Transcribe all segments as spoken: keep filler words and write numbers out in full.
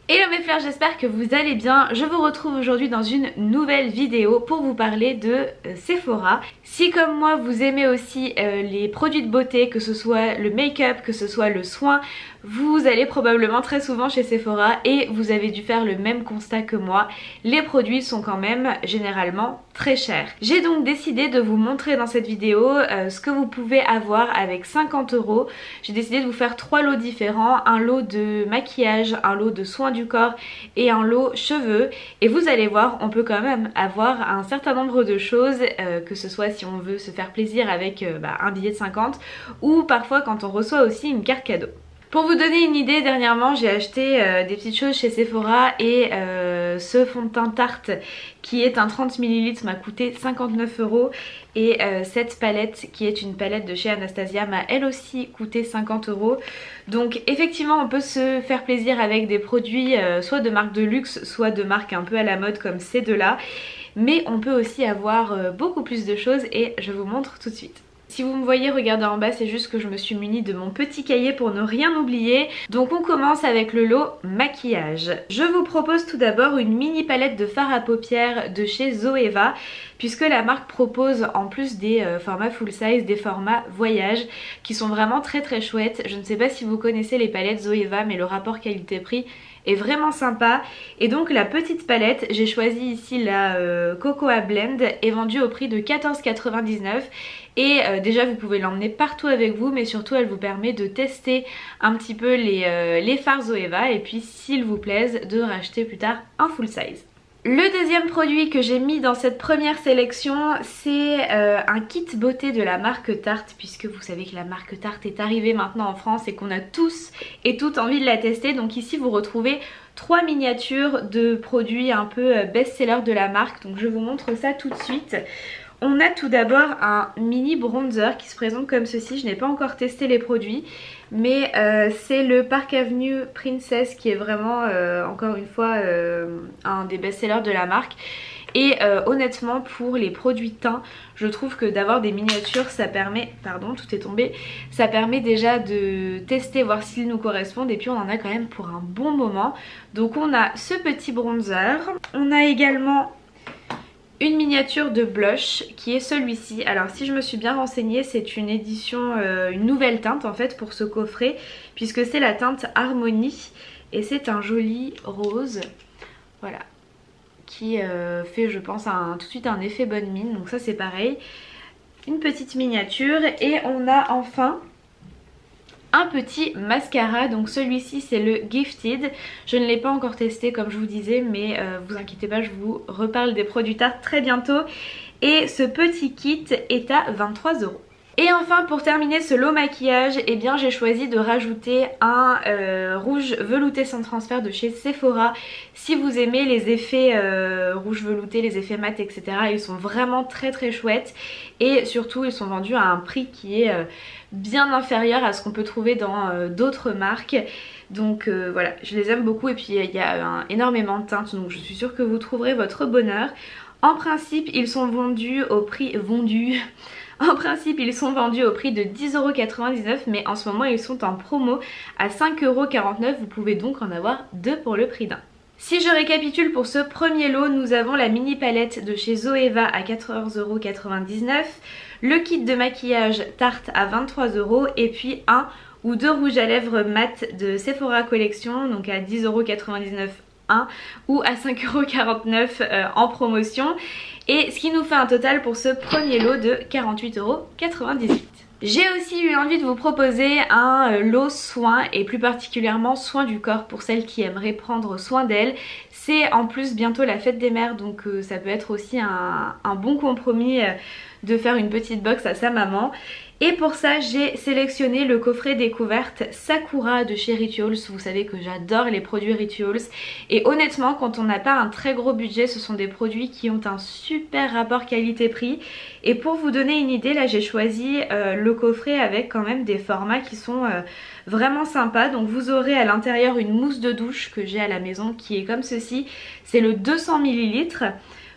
Hello mes fleurs, j'espère que vous allez bien. Je vous retrouve aujourd'hui dans une nouvelle vidéo pour vous parler de euh, Sephora. Si comme moi vous aimez aussi euh, les produits de beauté, que ce soit le make-up, que ce soit le soin, vous allez probablement très souvent chez Sephora et vous avez dû faire le même constat que moi. Les produits sont quand même généralement très chers. J'ai donc décidé de vous montrer dans cette vidéo euh, ce que vous pouvez avoir avec cinquante euros. J'ai décidé de vous faire trois lots différents, un lot de maquillage, un lot de soins du corps et un lot cheveux, et vous allez voir, on peut quand même avoir un certain nombre de choses, euh, que ce soit si on veut se faire plaisir avec euh, bah, un billet de cinquante ou parfois quand on reçoit aussi une carte cadeau. Pour vous donner une idée, dernièrement j'ai acheté euh, des petites choses chez Sephora et euh, ce fond de teint Tarte qui est un trente millilitres m'a coûté cinquante-neuf euros et euh, cette palette qui est une palette de chez Anastasia m'a elle aussi coûté cinquante euros. Donc effectivement on peut se faire plaisir avec des produits euh, soit de marque de luxe, soit de marque un peu à la mode comme ces deux-là, mais on peut aussi avoir euh, beaucoup plus de choses et je vous montre tout de suite. Si vous me voyez regarder en bas, c'est juste que je me suis munie de mon petit cahier pour ne rien oublier. Donc on commence avec le lot maquillage. Je vous propose tout d'abord une mini palette de fard à paupières de chez Zoeva, puisque la marque propose en plus des euh, formats full size, des formats voyage qui sont vraiment très très chouettes. Je ne sais pas si vous connaissez les palettes Zoeva, mais le rapport qualité-prix est vraiment sympa. Et donc la petite palette, j'ai choisi ici la euh, Cocoa Blend, est vendue au prix de quatorze quatre-vingt-dix-neuf. Et euh, déjà vous pouvez l'emmener partout avec vous, mais surtout elle vous permet de tester un petit peu les, euh, les fards Zoeva et puis s'ils vous plaisent de racheter plus tard un full size. Le deuxième produit que j'ai mis dans cette première sélection, c'est euh, un kit beauté de la marque Tarte, puisque vous savez que la marque Tarte est arrivée maintenant en France et qu'on a tous et toutes envie de la tester. Donc ici vous retrouvez trois miniatures de produits un peu best-seller de la marque, donc je vous montre ça tout de suite. On a tout d'abord un mini bronzer qui se présente comme ceci. Je n'ai pas encore testé les produits, mais euh, c'est le Park Avenue Princess qui est vraiment euh, encore une fois euh, un des best-sellers de la marque. Et euh, honnêtement pour les produits teint, je trouve que d'avoir des miniatures ça permet, pardon tout est tombé, ça permet déjà de tester, voir s'ils nous correspondent, et puis on en a quand même pour un bon moment. Donc on a ce petit bronzer, on a également une miniature de blush qui est celui-ci. Alors si je me suis bien renseignée, c'est une édition, euh, une nouvelle teinte en fait pour ce coffret, puisque c'est la teinte Harmonie et c'est un joli rose, voilà, qui euh, fait je pense un, tout de suite un effet bonne mine. Donc ça c'est pareil, une petite miniature. Et on a enfin un petit mascara, donc celui-ci c'est le Gifted. Je ne l'ai pas encore testé comme je vous disais, mais euh, vous inquiétez pas, je vous reparle des produits Tarte très bientôt. Et ce petit kit est à vingt-trois euros. Et enfin pour terminer ce lot maquillage, eh bien j'ai choisi de rajouter un euh, rouge velouté sans transfert de chez Sephora. Si vous aimez les effets euh, rouge velouté, les effets mat, et cetera, ils sont vraiment très très chouettes. Et surtout ils sont vendus à un prix qui est euh, bien inférieur à ce qu'on peut trouver dans euh, d'autres marques. Donc euh, voilà, je les aime beaucoup et puis il y a euh, énormément de teintes, donc je suis sûre que vous trouverez votre bonheur. En principe ils sont vendus au prix... vendus En principe ils sont vendus au prix de dix euros quatre-vingt-dix-neuf, mais en ce moment ils sont en promo à cinq euros quarante-neuf. Vous pouvez donc en avoir deux pour le prix d'un. Si je récapitule pour ce premier lot, nous avons la mini palette de chez Zoeva à quatorze euros quatre-vingt-dix-neuf, le kit de maquillage Tarte à vingt-trois euros et puis un ou deux rouges à lèvres mat de Sephora Collection, donc à dix euros quatre-vingt-dix-neuf un ou à cinq euros quarante-neuf euh, en promotion. Et ce qui nous fait un total pour ce premier lot de quarante-huit euros quatre-vingt-dix-huit. J'ai aussi eu envie de vous proposer un lot soins et plus particulièrement soins du corps pour celles qui aimeraient prendre soin d'elles. C'est en plus bientôt la fête des mères, donc euh, ça peut être aussi un, un bon compromis euh, de faire une petite box à sa maman. Et pour ça j'ai sélectionné le coffret découverte Sakura de chez Rituals. Vous savez que j'adore les produits Rituals et honnêtement quand on n'a pas un très gros budget, ce sont des produits qui ont un super rapport qualité-prix. Et pour vous donner une idée, là j'ai choisi euh, le coffret avec quand même des formats qui sont euh, vraiment sympas. Donc vous aurez à l'intérieur une mousse de douche que j'ai à la maison qui est comme ceci, c'est le deux cents millilitres.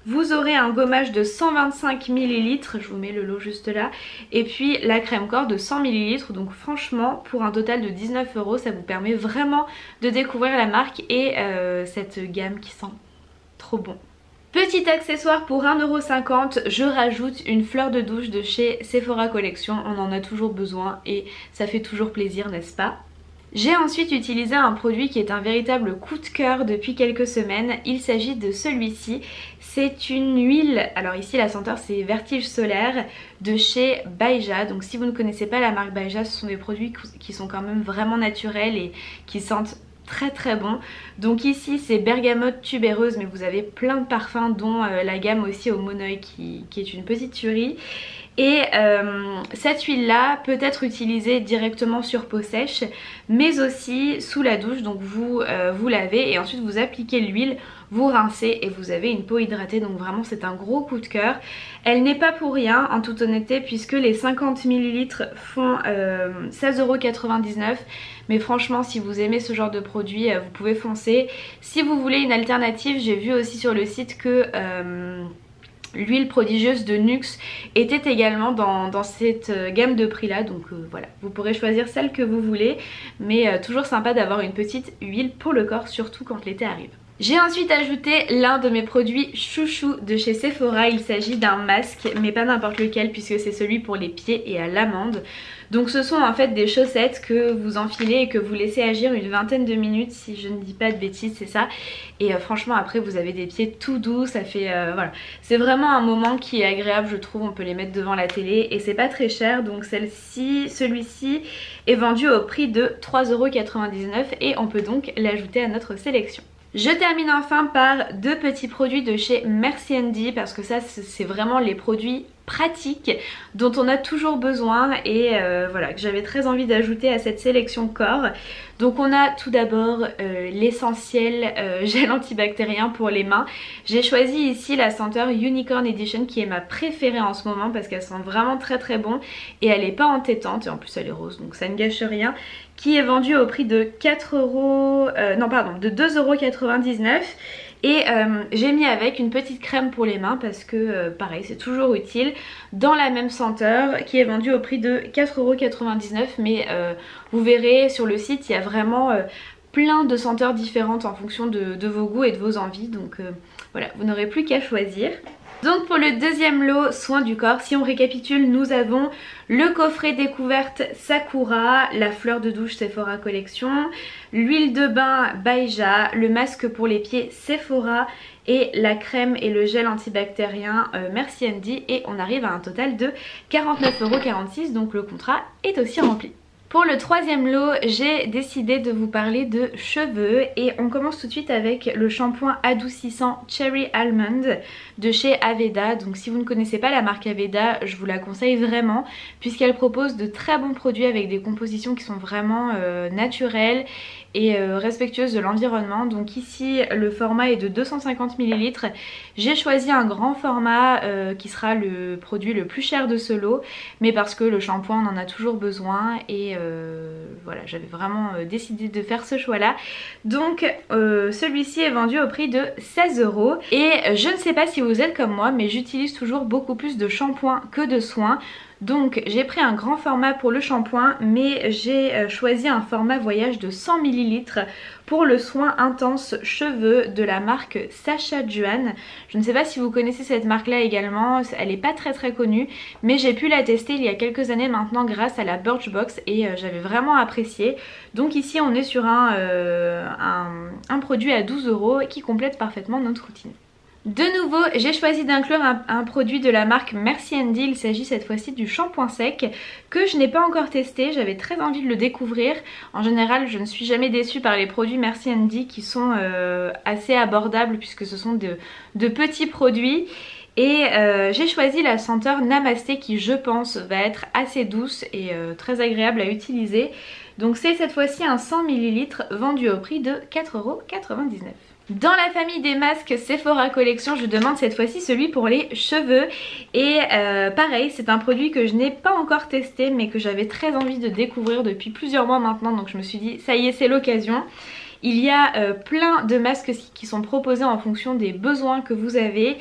Vous aurez un gommage de cent vingt-cinq millilitres, je vous mets le lot juste là, et puis la crème corps de cent millilitres. Donc franchement, pour un total de dix-neuf euros, ça vous permet vraiment de découvrir la marque et euh, cette gamme qui sent trop bon. Petit accessoire pour un euro cinquante, je rajoute une fleur de douche de chez Sephora Collection. On en a toujours besoin et ça fait toujours plaisir, n'est-ce pas? J'ai ensuite utilisé un produit qui est un véritable coup de cœur depuis quelques semaines. Il s'agit de celui-ci. C'est une huile, alors ici la senteur c'est Vertige Solaire de chez Baija. Donc si vous ne connaissez pas la marque Baija, ce sont des produits qui sont quand même vraiment naturels et qui sentent très très bon. Donc ici c'est bergamote tubéreuse, mais vous avez plein de parfums dont euh, la gamme aussi au Monoi qui, qui est une petite tuerie. Et euh, cette huile là peut être utilisée directement sur peau sèche, mais aussi sous la douche. Donc vous, euh, vous lavez et ensuite vous appliquez l'huile, vous rincez et vous avez une peau hydratée. Donc vraiment c'est un gros coup de cœur. Elle n'est pas pour rien en toute honnêteté, puisque les cinquante millilitres font euh, seize euros quatre-vingt-dix-neuf. Mais franchement si vous aimez ce genre de produit, euh, vous pouvez foncer. Si vous voulez une alternative, j'ai vu aussi sur le site que... Euh, l'huile prodigieuse de Nuxe était également dans, dans cette gamme de prix là, donc euh, voilà, vous pourrez choisir celle que vous voulez, mais euh, toujours sympa d'avoir une petite huile pour le corps, surtout quand l'été arrive. J'ai ensuite ajouté l'un de mes produits chouchou de chez Sephora. Il s'agit d'un masque, mais pas n'importe lequel, puisque c'est celui pour les pieds et à l'amande. Donc ce sont en fait des chaussettes que vous enfilez et que vous laissez agir une vingtaine de minutes, si je ne dis pas de bêtises, c'est ça. Et euh, franchement après vous avez des pieds tout doux, ça fait euh, voilà. C'est vraiment un moment qui est agréable, je trouve. On peut les mettre devant la télé et c'est pas très cher. Donc celle-ci, celui-ci est vendu au prix de trois euros quatre-vingt-dix-neuf et on peut donc l'ajouter à notre sélection. Je termine enfin par deux petits produits de chez Merci Handy, parce que ça c'est vraiment les produits pratiques dont on a toujours besoin et euh, voilà, que j'avais très envie d'ajouter à cette sélection corps. Donc on a tout d'abord euh, l'essentiel euh, gel antibactérien pour les mains. J'ai choisi ici la senteur Unicorn Edition qui est ma préférée en ce moment parce qu'elle sent vraiment très très bon et elle est pas entêtante et en plus elle est rose donc ça ne gâche rien, qui est vendue au prix de quatre euros, euh, non pardon, de deux euros quatre-vingt-dix-neuf. Et euh, j'ai mis avec une petite crème pour les mains parce que euh, pareil c'est toujours utile, dans la même senteur, qui est vendue au prix de quatre euros quatre-vingt-dix-neuf. Mais euh, vous verrez sur le site il y a vraiment euh, plein de senteurs différentes en fonction de, de vos goûts et de vos envies. Donc euh, voilà, vous n'aurez plus qu'à choisir. Donc pour le deuxième lot soins du corps, si on récapitule, nous avons le coffret découverte Sakura, la fleur de douche Sephora Collection, l'huile de bain Baija, le masque pour les pieds Sephora et la crème et le gel antibactérien euh, Merci Handy, et on arrive à un total de quarante-neuf euros quarante-six, donc le contrat est aussi rempli. Pour le troisième lot, j'ai décidé de vous parler de cheveux et on commence tout de suite avec le shampoing adoucissant Cherry Almond de chez Aveda. Donc si vous ne connaissez pas la marque Aveda, je vous la conseille vraiment puisqu'elle propose de très bons produits avec des compositions qui sont vraiment euh, naturelles et euh, respectueuses de l'environnement. Donc ici le format est de deux cent cinquante millilitres. J'ai choisi un grand format euh, qui sera le produit le plus cher de ce lot, mais parce que le shampoing on en a toujours besoin et euh, voilà, j'avais vraiment euh, décidé de faire ce choix là. Donc euh, celui-ci est vendu au prix de seize euros et je ne sais pas si vous êtes comme moi, mais j'utilise toujours beaucoup plus de shampoing que de soins. Donc j'ai pris un grand format pour le shampoing, mais j'ai choisi un format voyage de cent millilitres pour le soin intense cheveux de la marque Sacha Juan. Je ne sais pas si vous connaissez cette marque là également, elle n'est pas très très connue, mais j'ai pu la tester il y a quelques années maintenant grâce à la Birchbox et euh, j'avais vraiment apprécié. Donc ici on est sur un, euh, un, un produit à douze euros qui complète parfaitement notre routine. De nouveau, j'ai choisi d'inclure un, un produit de la marque Merci Handy. Il s'agit cette fois-ci du shampoing sec que je n'ai pas encore testé. J'avais très envie de le découvrir. En général, je ne suis jamais déçue par les produits Merci Handy qui sont euh, assez abordables puisque ce sont de, de petits produits. Et euh, j'ai choisi la senteur Namasté qui, je pense, va être assez douce et euh, très agréable à utiliser. Donc c'est cette fois-ci un cent millilitres vendu au prix de quatre euros quatre-vingt-dix-neuf. Dans la famille des masques Sephora Collection, je demande cette fois-ci celui pour les cheveux. Et euh, pareil, c'est un produit que je n'ai pas encore testé mais que j'avais très envie de découvrir depuis plusieurs mois maintenant. Donc je me suis dit, ça y est, c'est l'occasion. Il y a euh, plein de masques qui sont proposés en fonction des besoins que vous avez.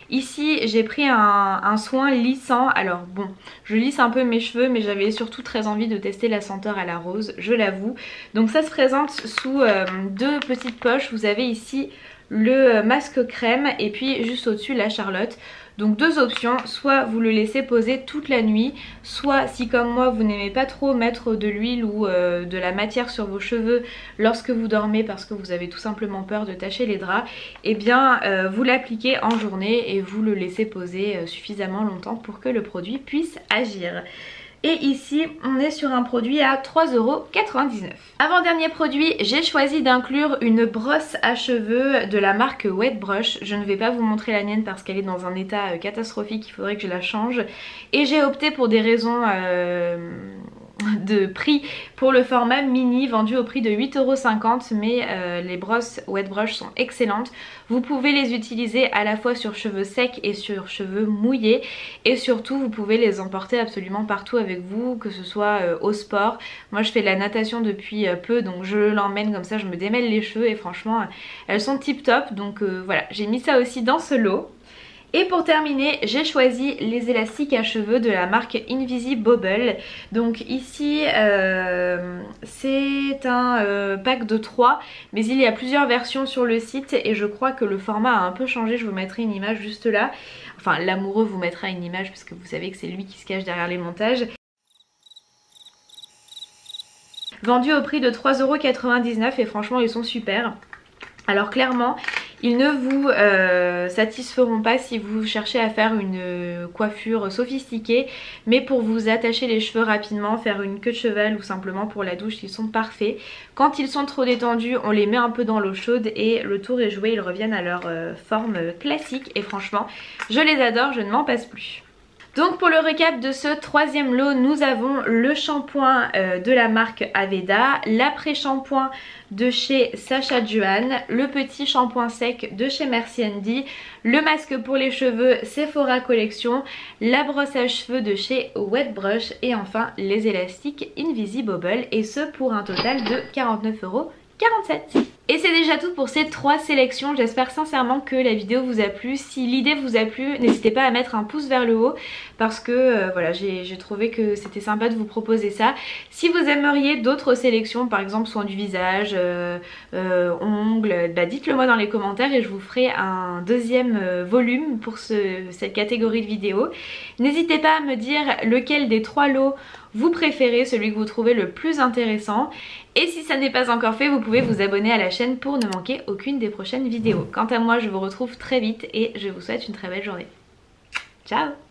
Ici j'ai pris un, un soin lissant. Alors bon, je lisse un peu mes cheveux mais j'avais surtout très envie de tester la senteur à la rose, je l'avoue. Donc ça se présente sous euh, deux petites poches. Vous avez ici le masque crème et puis juste au-dessus la Charlotte. Donc deux options, soit vous le laissez poser toute la nuit, soit si comme moi vous n'aimez pas trop mettre de l'huile ou euh, de la matière sur vos cheveux lorsque vous dormez parce que vous avez tout simplement peur de tacher les draps, et eh bien euh, vous l'appliquez en journée et vous le laissez poser euh, suffisamment longtemps pour que le produit puisse agir. Et ici on est sur un produit à trois euros quatre-vingt-dix-neuf. Avant dernier produit, j'ai choisi d'inclure une brosse à cheveux de la marque Wet Brush. Je ne vais pas vous montrer la mienne parce qu'elle est dans un état catastrophique, il faudrait que je la change. Et j'ai opté pour des raisons euh, de prix pour le format mini vendu au prix de huit euros cinquante, mais euh, les brosses Wet Brush sont excellentes. Vous pouvez les utiliser à la fois sur cheveux secs et sur cheveux mouillés, et surtout vous pouvez les emporter absolument partout avec vous, que ce soit euh, au sport. Moi je fais de la natation depuis euh, peu, donc je l'emmène comme ça, je me démêle les cheveux et franchement elles sont tip top. Donc euh, voilà, j'ai mis ça aussi dans ce lot. Et pour terminer, j'ai choisi les élastiques à cheveux de la marque Invisibobble. Donc ici euh, c'est un euh, pack de trois, mais il y a plusieurs versions sur le site et je crois que le format a un peu changé. Je vous mettrai une image juste là. Enfin l'amoureux vous mettra une image parce que vous savez que c'est lui qui se cache derrière les montages. Vendu au prix de trois euros quatre-vingt-dix-neuf et franchement ils sont super. Alors clairement, ils ne vous euh, satisferont pas si vous cherchez à faire une coiffure sophistiquée, mais pour vous attacher les cheveux rapidement, faire une queue de cheval ou simplement pour la douche, ils sont parfaits. Quand ils sont trop détendus, on les met un peu dans l'eau chaude et le tour est joué, ils reviennent à leur euh, forme classique et franchement, je les adore, je ne m'en passe plus. Donc pour le récap de ce troisième lot, nous avons le shampoing euh, de la marque Aveda, l'après-shampoing de chez Sacha Dhuan, le petit shampoing sec de chez Merci Handy, le masque pour les cheveux Sephora Collection, la brosse à cheveux de chez Wet Brush et enfin les élastiques Invisibobble, et ce pour un total de quarante-neuf euros quarante-sept. Et c'est déjà tout pour ces trois sélections. J'espère sincèrement que la vidéo vous a plu. Si l'idée vous a plu, n'hésitez pas à mettre un pouce vers le haut parce que euh, voilà, j'ai trouvé que c'était sympa de vous proposer ça. Si vous aimeriez d'autres sélections, par exemple soins du visage, euh, euh, ongles, bah dites-le moi dans les commentaires et je vous ferai un deuxième euh, volume pour ce, cette catégorie de vidéos. N'hésitez pas à me dire lequel des trois lots vous préférez, celui que vous trouvez le plus intéressant. Et si ça n'est pas encore fait, vous pouvez vous abonner à la chaîne pour ne manquer aucune des prochaines vidéos. Quant à moi, je vous retrouve très vite et je vous souhaite une très belle journée. Ciao!